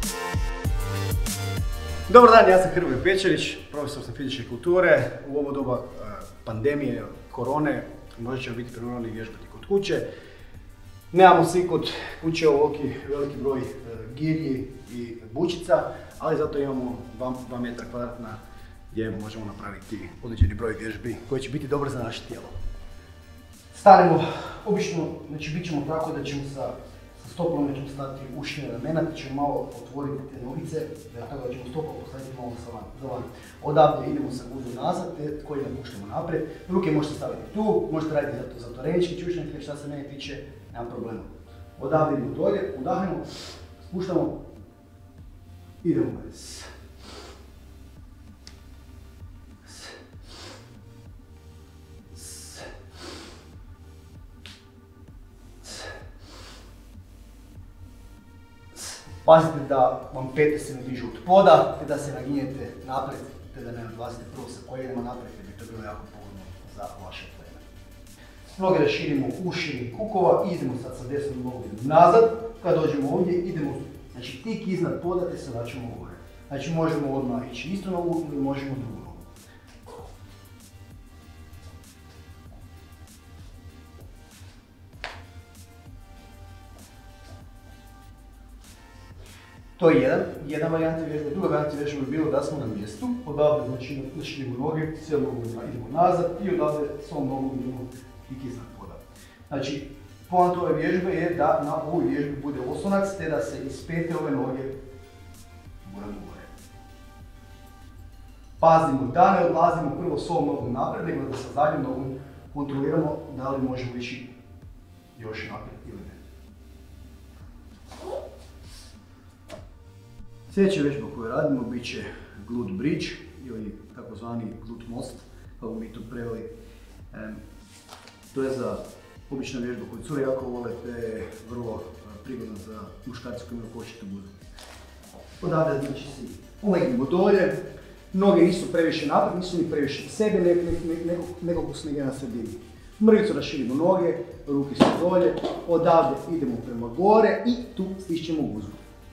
Dobar dan, ja sam Hrvoje Pečarić, profesor sam fizičke kulture. U ovo doba pandemije, korone, možda ćemo biti primorani vježbati kod kuće. Nemamo svi kod kuće veliki broj girji i bučica, ali zato imamo 2 metra kvadratna gdje možemo napraviti određeni broj vježbi koji će biti dobar za naše tijelo. Stanemo, obično, znači bit ćemo tako da ćemo sa stopom ćemo stati ušne ramena, te ćemo malo otvoriti te nogice, tako da ćemo stopom postaviti malo za van. Odavde idemo sa guzom nazad, te koljena puštamo naprijed. Ruke možete staviti tu, možete raditi zatvorenički čučnjak, šta se mene tiče, nema problema. Odavde idemo dolje, udahnemo, spuštamo, idemo dalje. Pazite da vam pete se ne dižu od poda, te da se naginjete naprijed, te da ne odlazite prvo sa koljenima naprijed, jer bi to bilo jako pogodno za vaše koljena. Noge raširimo u širinu kukova i idemo sad sa desnom nogom nazad. Kad dođemo ovdje, idemo tik iznad poda te se vraćamo gore. Znači možemo odmah ići istu nogu ili možemo drugu nogu. To je jedna varijanta vježbe. Druga varijanta vježbe bi bilo da smo na mjestu. Odavde znači naširimo noge, cijelom nogom idemo nazad i odavde s ovom nogom idemo tik iznad poda. Znači, poanta ove vježbe je da na ovoj vježbi bude oslonac te da se iz pete ove noge guramo gore. Pazimo da ne odlazimo prvo s ovom nogom naprijed, nego da sa zadnjom nogom kontroliramo da li možemo ići još naprijed ili ne. Sljedeća vježba koju radimo bit će glute bridge ili takozvani glute most, kako mi to preveli. To je za obična vježba koju cure jako vole, te je vrlo prigodna za muškarce koji imaju kočitu guzu. Odavde znači si ulegnemo dolje, noge nisu previše naprijed, nisu ni previše sebe, nego su negdje na sredini. Mrvicu raširimo noge, ruke su dolje, odavde idemo prema gore i tu stišćemo guzu.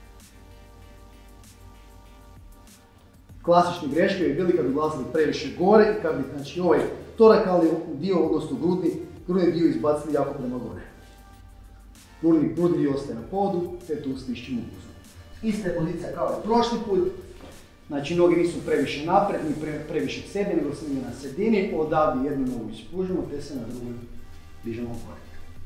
Klasične greške bi bili kad bi ulazili previše gore i kad bi znači, ovaj torakalni dio, odnosno grudni dio izbacili jako prema gore. Grudni dio ostaje na podu, te tu stišćemo guzu. Ista je pozicija kao i prošli put, znači noge nisu previše naprijed, ni previše k sebi, nego smo na sredini, odavde jednu nogu ispružimo, te se na drugu dižemo gore.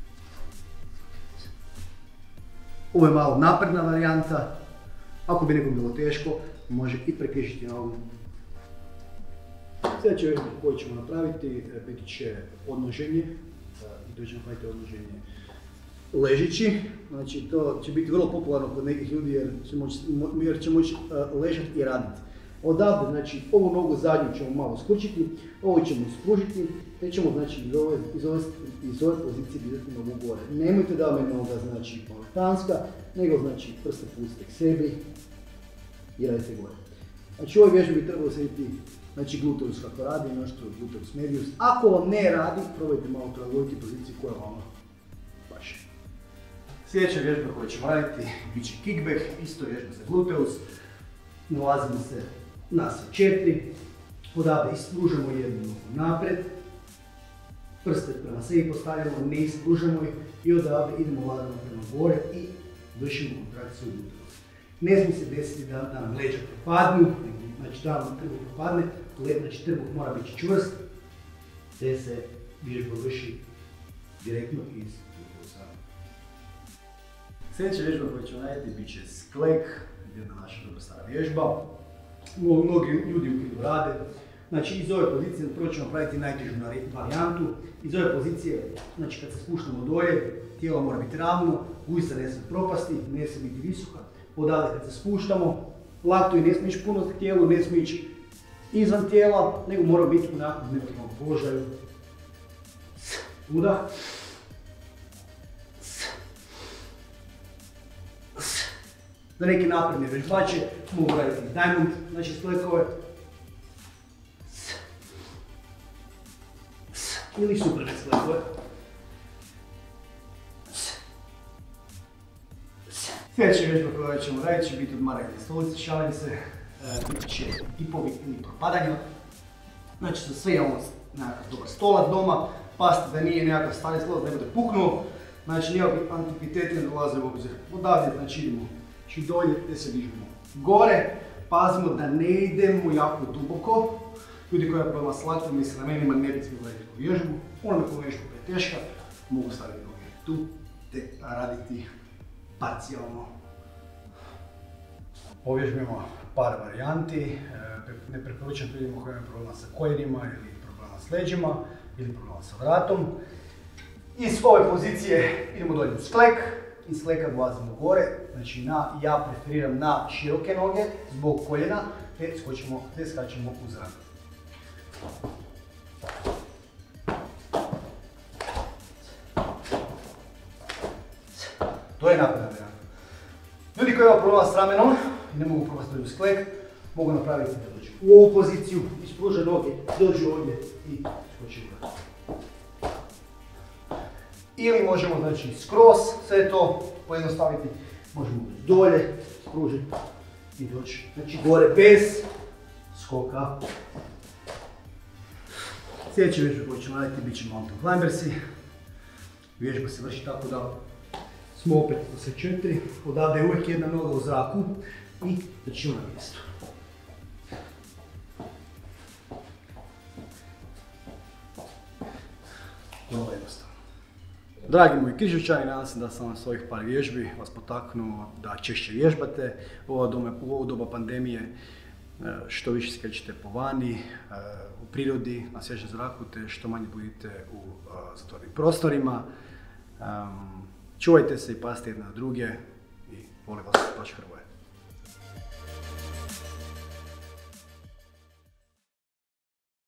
Ovo je malo napredna varijanta, ako bi nekom bilo teško, može i prekrižiti nogu. Sljedeća vježba koju ćemo napraviti biti će odnoženje i to ćemo napraviti odnoženje ležeći. Znači to će biti vrlo popularno kod nekih ljudi jer će moći ležati i raditi. Odavde, znači ovu nogu zadnju ćemo malo skrčiti, ovu ćemo spružiti, te ćemo znači iz ove pozicije dizati nogu gore. Nemojte da vam je noga znači poletanska, nego znači prste pustite k sebi i radite gore. Znači u ovoj vježbi bi trebalo sjediti znači gluteus kako radi, nešto gluteus medius. Ako vam ne radi, probajte malo prilagoditi poziciju koja vam paše. Sljedeća vježba koju ćemo raditi bit će kickback, isto vježba za gluteus. Nalazimo se na sve 4, odavde ispružamo jednu nogu naprijed, prste prema sebi postavljamo, ne ispružamo ih i odavde idemo lagano prema gore i vršimo kontrakciju gluteusa. Ne smije se desiti da nam leđa propadnu, znači da nam trbuh propadne, znači trbuh mora biti čvrst, te se vježba vrši direktno iz gluteusa. Sljedeća vježba koju ćemo raditi bit će sklek, jedna naša dobra stara vježba. Mnogi ljudi u krilu rade. Znači iz ove pozicije prvo ćemo napraviti najtežu varijantu. Iz ove pozicije, znači kad se spuštamo dolje, tijelo mora biti ravno, guzica ne smije propasti, ne smije biti visoka. Odavde kad se spuštamo, laktovi ne smije ići puno k tijelu, ne smije ići izvan tijela, nego mora biti u nekakvom neutralnom položaju. Udah. Za neke napredne vježbače mogu raditi diamond, znači sklekove. Ili super sklekove. Sljedeća vježba koju ćemo raditi će biti odmaranje na stolici, šalim se, biti će dipovi ili propadanja. Znači za sve imamo nekakav dobar stolac doma, pazite da nije nekakav stari stolac, ne bude puknuo. Znači nikakvi antipiteti ne dolaze u obzir. Odavdje znači idemo dolje gdje se dižemo gore. Pazimo da ne idemo jako duboko. Ljudi koji prema s laktom s ramenima ne bi smjeli raditi tu vježbu. Onome koju vježbu koja je teška, mogu staviti noge tu te raditi parcijalno. Ovježbimo par varijanti. Ne preporučam ljudima koji imaju problema sa koljenima ili problema s leđima ili problema sa vratom. Iz ove pozicije idemo dolje u sklek. Iz skleka dolazimo gore. Znači ja preferiram na široke noge zbog koljena te skačemo u zrak. To je napadna varijanta. Ljudi koji imaju problema s ramenom i ne mogu probati u sklek, mogu napraviti da dođu u ovu poziciju, ispruže noge, dođu ovdje i skoči u zrak. Ili možemo znači skroz sve to pojednostaviti, možemo dolje, spružiti i doći znači gore bez skoka. Sljedeća vježba koju ćemo raditi bit će mountain climbersi. Vježba se vrši tako da smo opet do sve 4, odavde je uvijek jedna noga u zraku i držimo na mjestu. Vrlo jednostavno. Dragi moji križevčani, nadam se da sam vas ovih par vježbi vas potaknuo da češće vježbate u ovo doba pandemije, što više se krećete po vani, u prirodi, na svježem zraku, te što manje budete u zatvorenim prostorima. Čuvajte se i pazite jedne na druge i volim vas, vaš Hrvoje.